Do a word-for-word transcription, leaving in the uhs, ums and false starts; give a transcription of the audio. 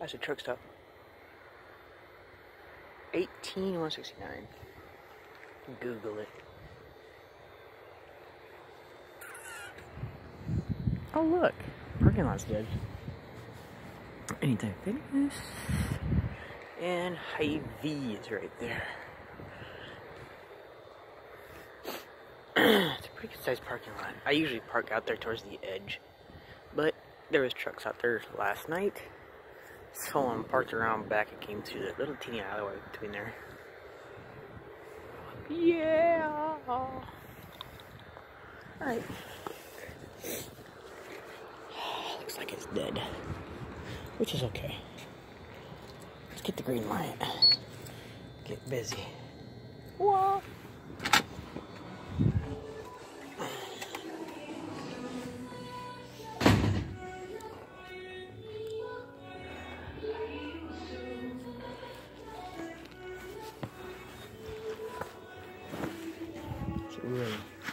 That's a truck stop. eighteen one sixty-nine. Google it. Oh look, parking lot's good. Anytime Fitness. And Hy-Vee is right there. It's a pretty good sized parking lot. I usually park out there towards the edge, but there was trucks out there last night. So I'm parked around back and came to the little teeny alleyway between there. Yeah. Alright. Looks like it's dead. Which is okay. Let's get the green light. Get busy. Whoa. It's really